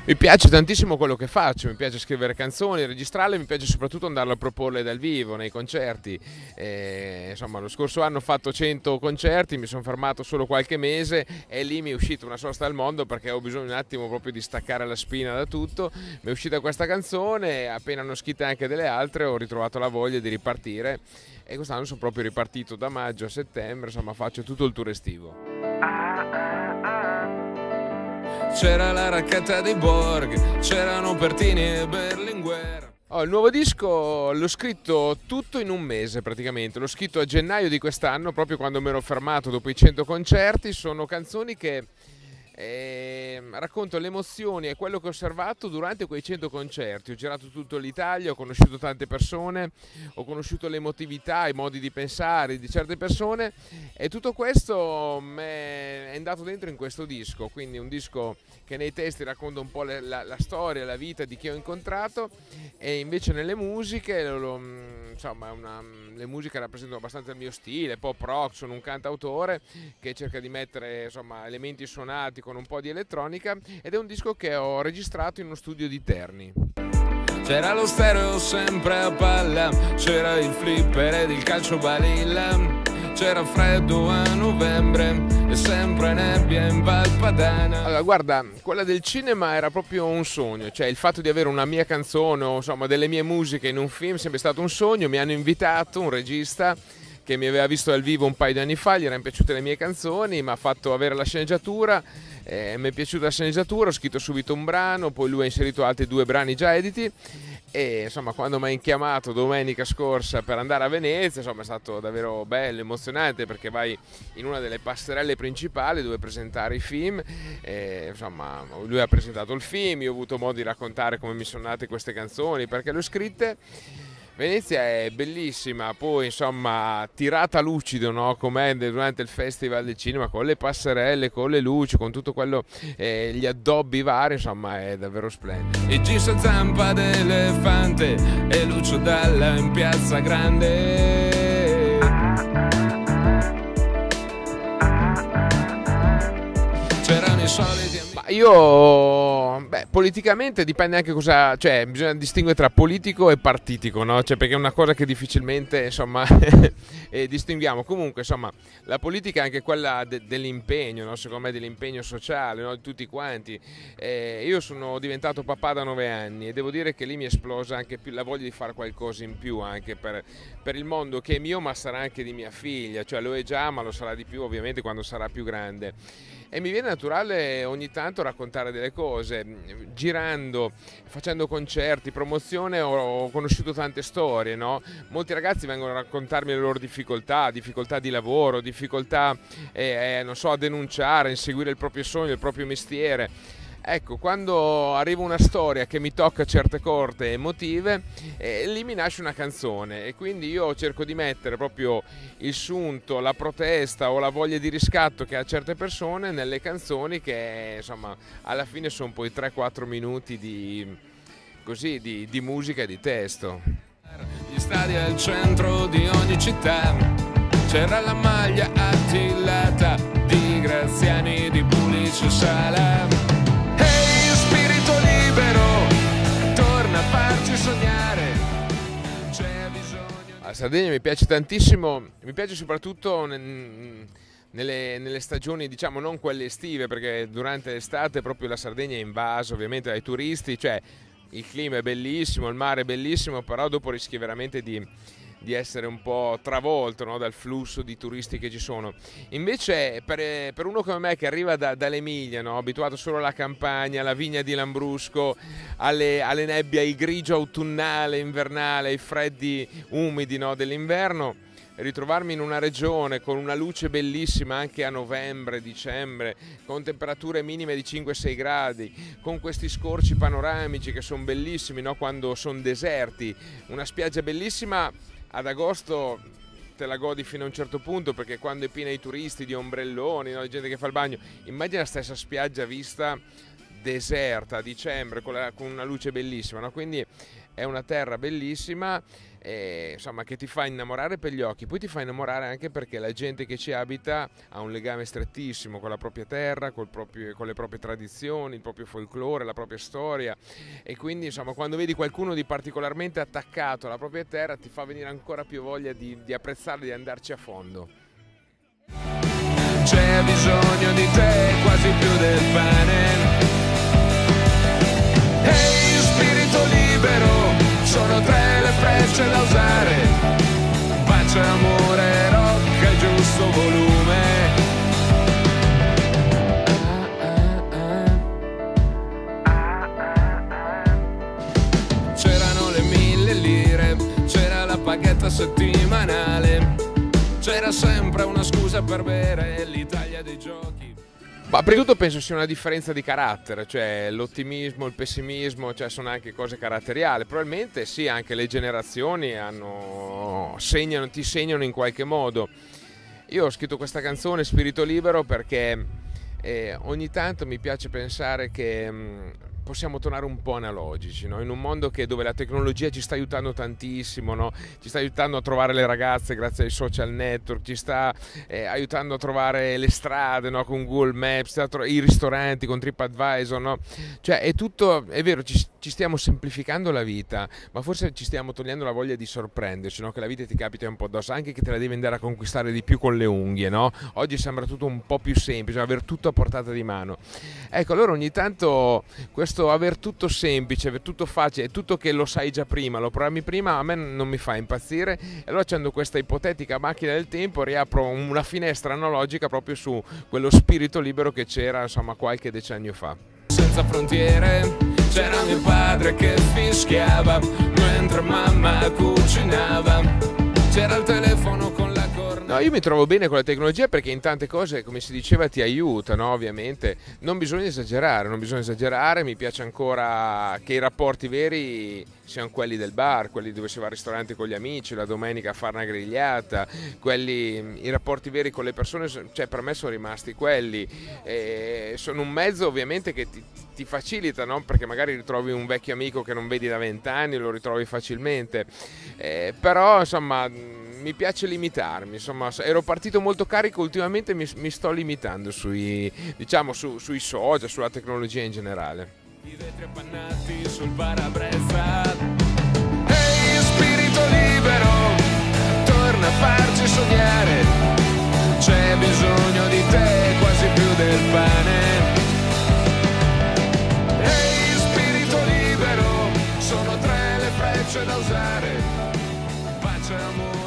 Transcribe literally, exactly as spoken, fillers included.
Mi piace tantissimo quello che faccio, mi piace scrivere canzoni, registrarle, mi piace soprattutto andarle a proporle dal vivo, nei concerti. E, insomma, lo scorso anno ho fatto cento concerti, mi sono fermato solo qualche mese e lì mi è uscita una sosta al mondo perché ho bisogno un attimo proprio di staccare la spina da tutto. Mi è uscita questa canzone e appena ne ho scritte anche delle altre ho ritrovato la voglia di ripartire e quest'anno sono proprio ripartito da maggio a settembre, insomma faccio tutto il tour estivo. C'era la racchetta di Borg, c'erano Pertini e Berlinguer. Oh, il nuovo disco l'ho scritto tutto in un mese praticamente, l'ho scritto a gennaio di quest'anno, proprio quando mi ero fermato dopo i cento concerti. Sono canzoni che eh, racconto le emozioni e quello che ho osservato durante quei cento concerti. Ho girato tutto l'Italia, ho conosciuto tante persone, ho conosciuto l'emotività, i modi di pensare di certe persone e tutto questo è andato dentro in questo disco, quindi un disco che nei testi racconta un po' la, la, la storia, la vita di chi ho incontrato e invece nelle musiche, lo, lo, insomma, una, le musiche rappresentano abbastanza il mio stile, pop rock, sono un cantautore che cerca di mettere insomma, elementi suonati con un po' di elettronica ed è un disco che ho registrato in uno studio di Terni. C'era lo stereo sempre a palla, c'era il flipper ed il calcio balilla. C'era freddo a novembre e sempre nebbia in Val Padana. Allora guarda, quella del cinema era proprio un sogno, cioè il fatto di avere una mia canzone o insomma delle mie musiche in un film è sempre stato un sogno. Mi hanno invitato un regista che mi aveva visto dal vivo un paio di anni fa, gli erano piaciute le mie canzoni, mi ha fatto avere la sceneggiatura, eh, mi è piaciuta la sceneggiatura, ho scritto subito un brano, poi lui ha inserito altri due brani già editi e insomma quando mi ha chiamato domenica scorsa per andare a Venezia insomma è stato davvero bello, emozionante perché vai in una delle passerelle principali dove presentare i film e, insomma lui ha presentato il film, io ho avuto modo di raccontare come mi sono nate queste canzoni perché le ho scritte. Venezia è bellissima, poi insomma tirata lucido, no? Com'è durante il Festival del Cinema, con le passerelle, con le luci, con tutto quello, eh, gli addobbi vari, insomma è davvero splendido. E Gis a zampa d'elefante e Lucio Dalla in Piazza Grande. C'erano i soliti. Ma io, beh, politicamente dipende anche cosa, cioè bisogna distinguere tra politico e partitico, no? Cioè perché è una cosa che difficilmente, insomma, eh, distinguiamo. Comunque, insomma, la politica è anche quella de- dell'impegno, no? Secondo me dell'impegno sociale, no? Di tutti quanti. Eh, io sono diventato papà da nove anni e devo dire che lì mi è esplosa anche più la voglia di fare qualcosa in più anche per, per il mondo che è mio, ma sarà anche di mia figlia, cioè lo è già, ma lo sarà di più ovviamente quando sarà più grande. E mi viene naturale ogni tanto raccontare delle cose, girando, facendo concerti, promozione, ho, ho conosciuto tante storie, no? Molti ragazzi vengono a raccontarmi le loro difficoltà, difficoltà di lavoro, difficoltà, eh, eh, non so, a denunciare, a inseguire il proprio sogno, il proprio mestiere. Ecco, quando arriva una storia che mi tocca certe corde emotive, eh, lì mi nasce una canzone e quindi io cerco di mettere proprio il sunto, la protesta o la voglia di riscatto che ha certe persone nelle canzoni che insomma alla fine sono poi tre quattro minuti di, così, di, di musica e di testo. Gli stadi al centro di ogni città, c'era la maglia attillata di Graziani, di Pulice e Sala. La Sardegna mi piace tantissimo, mi piace soprattutto nelle, nelle stagioni, diciamo non quelle estive, perché durante l'estate proprio la Sardegna è invasa ovviamente dai turisti, cioè il clima è bellissimo, il mare è bellissimo, però dopo rischi veramente di, di essere un po' travolto, no, dal flusso di turisti che ci sono. Invece per, per uno come me che arriva da, dall'Emilia, no, abituato solo alla campagna, alla vigna di Lambrusco, alle, alle nebbie, il grigio autunnale, invernale, ai freddi umidi, no, dell'inverno, ritrovarmi in una regione con una luce bellissima anche a novembre, dicembre, con temperature minime di cinque sei gradi, con questi scorci panoramici che sono bellissimi, no, quando sono deserti, una spiaggia bellissima. Ad agosto te la godi fino a un certo punto perché quando è piena di turisti, di ombrelloni, no, di gente che fa il bagno, immagina la stessa spiaggia vista deserta a dicembre con, la, con una luce bellissima, no? Quindi è una terra bellissima, eh, insomma, che ti fa innamorare per gli occhi, poi ti fa innamorare anche perché la gente che ci abita ha un legame strettissimo con la propria terra, col proprio, con le proprie tradizioni, il proprio folklore, la propria storia, e quindi insomma quando vedi qualcuno di particolarmente attaccato alla propria terra ti fa venire ancora più voglia di, di apprezzarla, di andarci a fondo. C'è bisogno di te quasi più del pane. Ehi, spirito libero, sono tre le frecce da usare. Pace, amore, rock e giusto volume. C'erano le mille lire, c'era la paghetta settimanale, c'era sempre una scusa per bere l'Italia dei giochi. Ma prima di tutto penso sia una differenza di carattere, cioè l'ottimismo, il pessimismo, cioè sono anche cose caratteriali. Probabilmente sì, anche le generazioni hanno, segnano, ti segnano in qualche modo. Io ho scritto questa canzone, Spirito Libero, perché eh, ogni tanto mi piace pensare che mh, possiamo tornare un po' analogici, no? In un mondo che, dove la tecnologia ci sta aiutando tantissimo, no? Ci sta aiutando a trovare le ragazze grazie ai social network, ci sta eh, aiutando a trovare le strade, no? Con Google Maps, i ristoranti con TripAdvisor, no? Cioè è tutto, è vero, ci, ci stiamo semplificando la vita, ma forse ci stiamo togliendo la voglia di sorprenderci, no? Che la vita ti capita un po' addosso, anche che te la devi andare a conquistare di più con le unghie, no? Oggi sembra tutto un po' più semplice, aver tutto a portata di mano. Ecco, allora ogni tanto questo aver tutto semplice, aver tutto facile, tutto che lo sai già prima, lo programmi prima, a me non mi fa impazzire. E allora, accendo questa ipotetica macchina del tempo, riapro una finestra analogica proprio su quello spirito libero che c'era, insomma, qualche decennio fa. Senza frontiere, c'era mio padre che fischiava mentre mamma cucinava, c'era il telefono con la cornetta. No, io mi trovo bene con la tecnologia perché in tante cose, come si diceva, ti aiuta, no? Ovviamente non bisogna esagerare, non bisogna esagerare. Mi piace ancora che i rapporti veri siano quelli del bar, quelli dove si va al ristorante con gli amici, la domenica a fare una grigliata, quelli, i rapporti veri con le persone, cioè per me sono rimasti quelli. E sono un mezzo ovviamente che ti, ti facilita, no? Perché magari ritrovi un vecchio amico che non vedi da vent'anni, lo ritrovi facilmente, eh, però insomma mi piace limitarmi, insomma ero partito molto carico, ultimamente mi, mi sto limitando sui, diciamo, su, sui social, sulla tecnologia in generale. I vetri appannati sul parabrezza. Ehi, spirito libero, torna a farci sognare, c'è bisogno di te quasi più del pane. Ehi, spirito libero, sono tre le frecce da usare, pace, amore.